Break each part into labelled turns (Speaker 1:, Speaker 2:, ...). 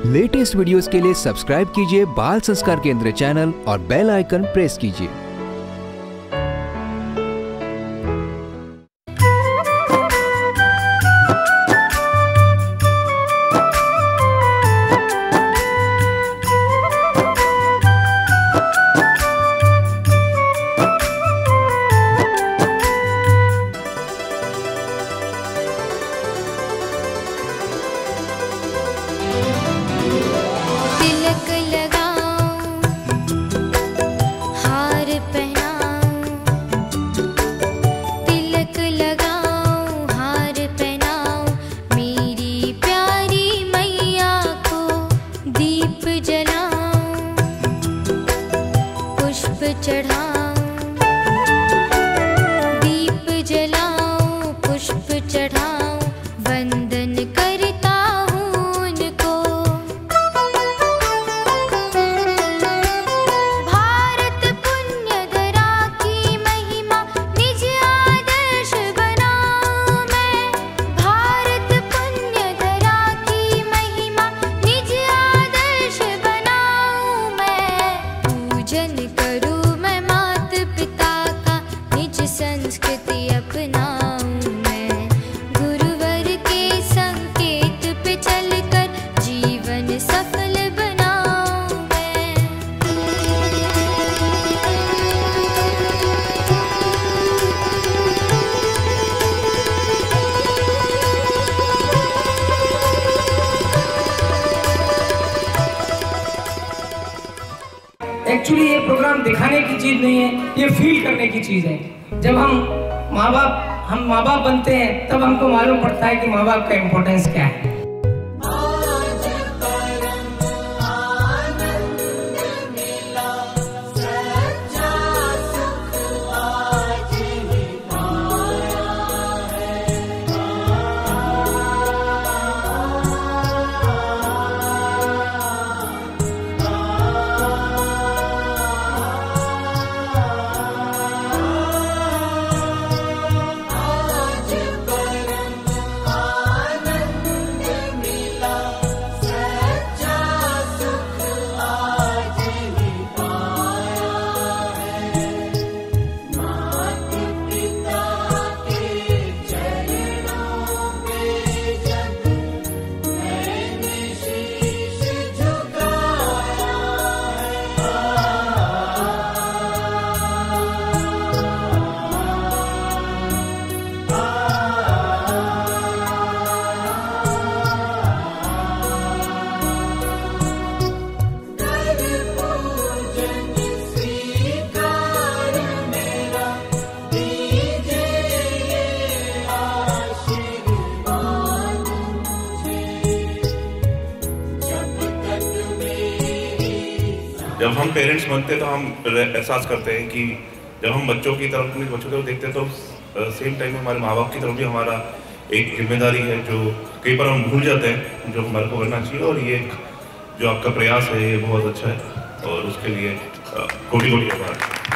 Speaker 1: Latest videos के लिए subscribe कीजिए बाल संस्कार केंद्र चैनल और बेल आइकन प्रेस कीजिए।
Speaker 2: दीप जलाऊं, पुष्प चढ़ाऊं, वंदन करता हूँ उनको। भारत पुण्य धरा की महिमा निज आदर्श बनाऊं मैं। भारत पुण्य धरा की महिमा निज आदर्श बनाऊं मैं। पूजन करूं संस्कृति अपनाऊं मैं। गुरुवर के संकेत पे चलकर जीवन सफल बनाऊं मैं।
Speaker 3: एक्चुअली ये प्रोग्राम दिखाने की चीज नहीं है, ये फील करने की चीज है। जब हम माँ बाप बनते हैं तब हमको मालूम पड़ता है कि माँ बाप का इम्पोर्टेंस क्या है।
Speaker 4: जब हम पेरेंट्स बनते हैं तो हम एहसास करते हैं कि जब हम बच्चों की तरफ देखते हैं तो सेम टाइम हमारे माँ बाप की तरफ भी हमारा एक जिम्मेदारी है जो कई बार हम भूल जाते हैं, जो हमारे को करना चाहिए। और ये जो आपका प्रयास है ये बहुत अच्छा है और उसके लिए कोटि कोटि आभार।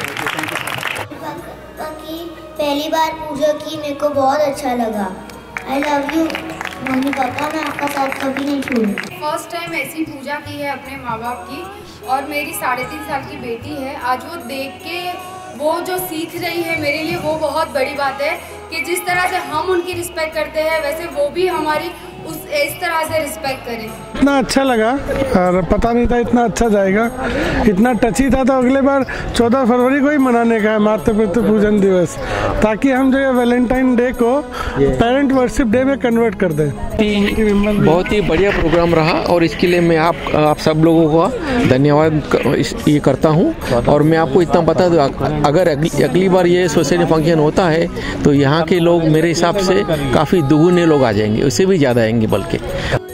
Speaker 5: पहली बार पूजा की, मेरे को बहुत अच्छा लगा। I love you mummy papa, मैं आपका साथ कभी नहीं छोड़ूंगी।
Speaker 6: फर्स्ट टाइम ऐसी पूजा की है अपने माँ बाप की, और मेरी 3.5 साल की बेटी है। आज वो देख के वो जो सीख रही है, मेरे लिए वो बहुत बड़ी बात है कि जिस तरह से हम उनकी रिस्पेक्ट करते हैं वैसे वो भी हमारी इस तरह से रिस्पेक्ट करें।
Speaker 7: इतना अच्छा लगा और पता नहीं था इतना अच्छा जाएगा, इतना टची था। तो अगले बार 14 फरवरी को ही मनाने का है मातृ पूजन दिवस, ताकि हम जो है वैलेंटाइन डे को पेरेंट वर्शिप डे में कन्वर्ट कर दें।
Speaker 8: बहुत ही बढ़िया प्रोग्राम रहा और इसके लिए मैं आप सब लोगों का धन्यवाद ये करता हूँ। और मैं आपको इतना बता दूँ, अगर अगली बार ये सोसाइटी फंक्शन होता है तो यहाँ के लोग मेरे हिसाब से काफ़ी दुगुने लोग आ जाएंगे, उससे भी ज़्यादा आएंगे बल्कि।